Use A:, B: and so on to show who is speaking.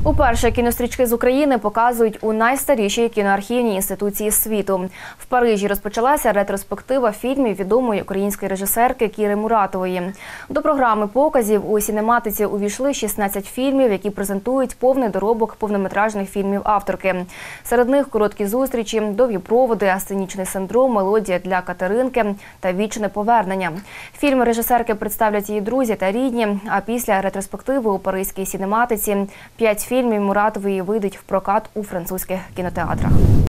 A: Уперше кінострічки з України показують у найстарішій кіноархівній інституції світу. В Парижі розпочалася ретроспектива фільмів відомої української режисерки Кіри Муратової. До програми показів у «Сінематиці» увійшли 16 фільмів, які презентують повний доробок повнометражних фільмів авторки. Серед них короткі зустрічі, довгі проводи, сценічний синдром, мелодія для Катеринки та вічне повернення. Фільми режисерки представлять її друзі та рідні, а після ретроспективи у Паризькій «Сінематиці» 5 фільмів Муратової вийдуть в прокат у французьких кінотеатрах.